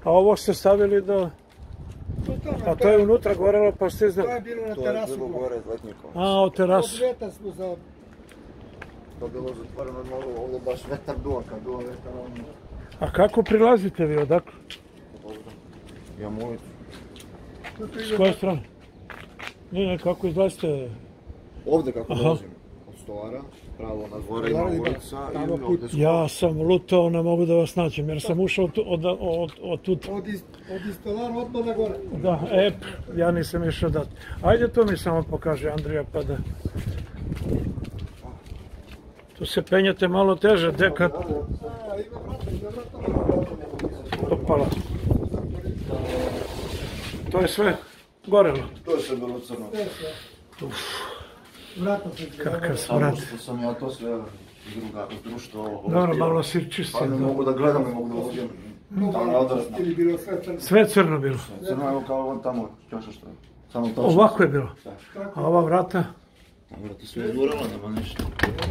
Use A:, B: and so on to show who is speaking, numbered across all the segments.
A: A ovo ste stavili do... A to je unutra gorelo pa ste znali?
B: To je bilo na terasu. To je bilo gore letnikom.
A: A, o terasu.
B: Od ljeta smo za... To je bilo zatvoreno mnogo, ovdje baš vetar duva, kad duva vetar ono...
A: A kako prilazite vi odakle?
B: Imam ulicu.
A: S koje strane? Ne, kako izlazite?
B: Ovdje kako dolazim, od stolara, pravo na dvore ima ulica i ovdje smo...
A: Ja sam lutao, ne mogu da vas nađem jer sam ušao od tu.
B: Od stolara odmah na gore.
A: Da, ja nisam išao dati. Ajde to mi samo pokaže Andrija pa da... Tu se penjate malo teže, dekat. Opala. To je sve gorelo.
B: To je sve bilo crno.
A: Kakav smrad.
B: Što sam ja to sve društvo...
A: Dobro, malo si čistio.
B: Pa ne mogu da gledam, ne mogu da uđem.
A: Sve crno bilo?
B: Crno evo kao on tamo, čoša što je.
A: Ovako je bilo? A ova vrata?
B: Vrata su je durala, nema ništa.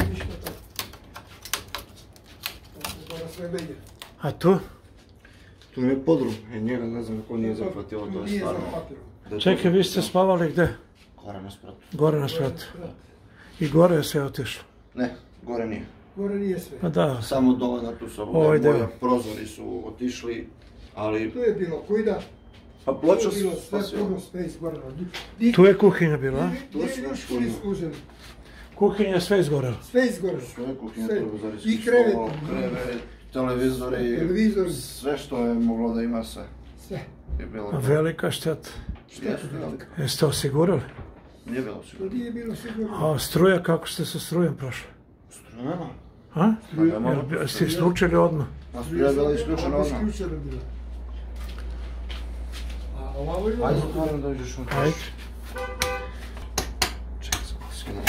A: A tu?
B: Tu mi je podrum, njega ne znam kako nije zahvatilo, to je stvarno...
A: Čekaj, vi ste spavali gde?
B: Gore na spratu.
A: Gore na spratu. I gore je sve otišlo?
B: Ne, gore nije.
C: Gore nije sve.
A: Pa da.
B: Samo dole na tu sobu, moja prozori su otišli, ali...
C: Tu je bilo kujda.
B: Pa ploča
C: su... Tu je bilo sve puno sve izgorelo.
A: Tu je kuhinja bila, a?
B: Tu su naš kuhinja.
A: Kuhinja sve izgorelo?
C: Sve izgorelo.
B: Sve kuhinja, televizorijski
C: i krevet.
B: Televizori, sve što je moglo da ima sve.
C: Sve.
A: Velika šteta.
B: Šteta velika.
A: Jeste osigurali?
B: Nije bilo sigurno.
C: Nije bilo sigurno.
A: A struja, kako ste sa strujem prošli?
B: Struja nema.
A: A? Ste isključili odmah?
B: A struja je bila isključena odmah. Ajde, zatvorim da uđeš unutra.
A: Ajde.
B: Čekaj, sam skidam.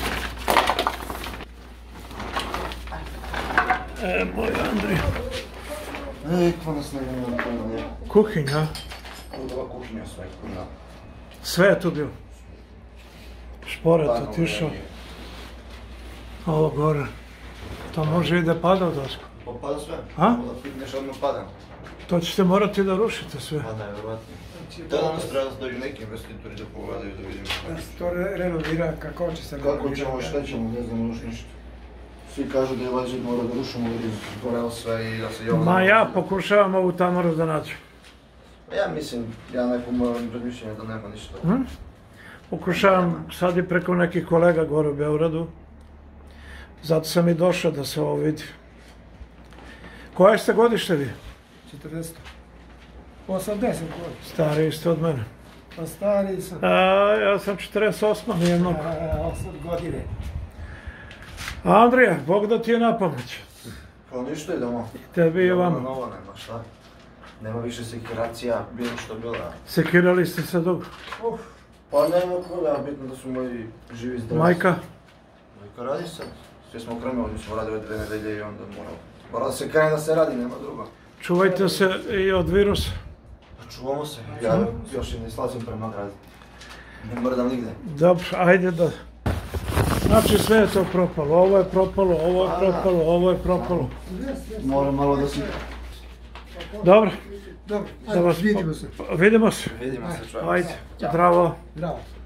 A: Moj Andrija.
B: Kva nas ne gledam.
A: Kuhinja?
B: Ova kuhinja sve, da.
A: Sve je tu bilo? Šporet otišao. Ovo gore. To može i da pada od osku.
B: Pa pada sve.
A: A?
B: Da pipneš odmah pada.
A: To ćete morati da rušite sve.
B: Pa da, vjerovatno. Danas treba da dođu neki investitori da pogledaju da vidimo.
C: Da se to renovira, kako će se renovirati.
B: Kako ćemo, šta ćemo, ne znamo još ništa. Svi kažu da je vađe mora da rušimo, da vidimo goreo sve i da se jovno...
A: Ma ja pokušavam ovu tamaru da nađem.
B: Ja mislim, ja neko moram razmišljati da nema ništa.
A: Pokušavam sad i preko nekih kolega gore u Beogradu. Zato sam i došao da se ovo vidi. Koje ste godište vi?
C: 40. 80 godina.
A: Stariji ste od mene.
C: Pa stariji sam.
A: Ja sam 48, nije mnogo.
C: 8 godine.
A: Andrija, Bog da ti je na pomoć.
B: Pa ništa idemo.
A: Tebi i vama.
B: Novo nema, šta? Nema više sekiracija, bilo što bila.
A: Sekirali ste se dugo?
B: Pa nema koga, bitno da su moji živi zdravi.
A: Majka?
B: Majka radi sad. Svi smo krmili, smo radili 2 nedelje i onda mora da se krene da se radi, nema druga.
A: Čuvajte se i od virusa.
B: Pa čuvamo se, ja još i ne slazim prema gradu. Ne mrdam nigde.
A: Dobro, ajde da... Znači sve je to propalo, ovo je propalo, ovo je propalo, ovo je propalo.
B: Moram malo da si...
A: Dobro.
C: Dobro, vidimo se.
A: Vidimo se.
B: Vidimo se, čovjek.
A: Ajde, zdravo.
C: Zdravo.